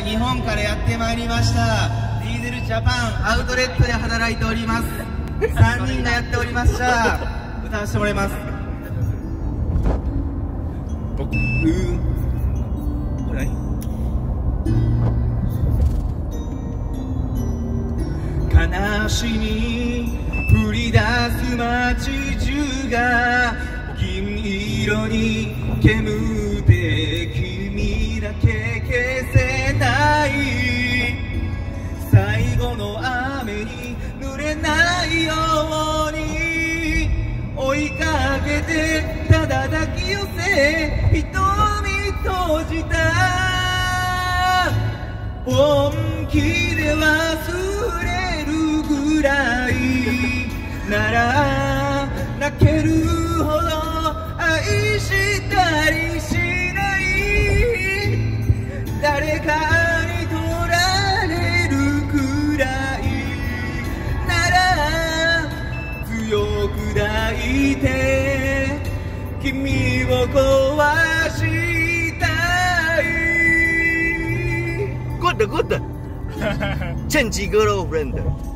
日本からやってまいりましたディーゼルジャパンアウトレットで働いております3人がやっておりました歌わせてもらいます。悲しみ降り出す街中が銀色に煙って君だけ消せない最後の雨に濡れないように追いかけてただ抱き寄せ瞳閉じた本気で忘れるぐらいなら泣けるほど愛したりしない誰かに取られるくらいなら強く抱いて君を壊したい。 Good, good. Change girlfriend.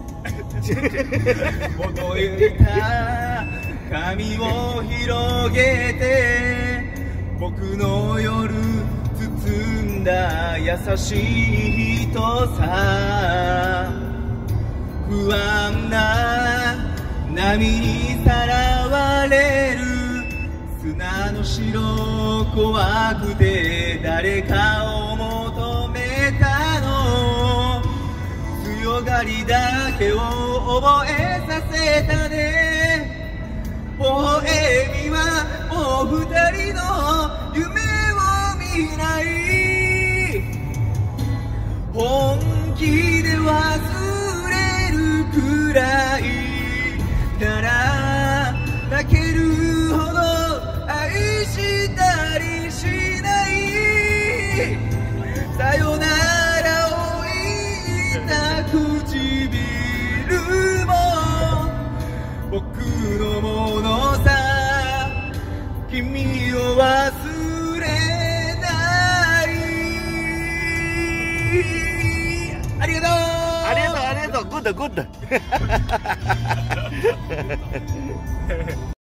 ほどいた髪を広げて僕の夜包んだ優しい人さ不安な波にさらわれる砂の城怖くて誰かを求めたの強がりだけを覚えさせたね微笑みはもう二人の夢を見ない本気で忘れるくらいなら泣けるほど愛したりしないさよならを言った唇も僕のものさ君を忘れないありがとうありがとう、ありがとう。Good, good.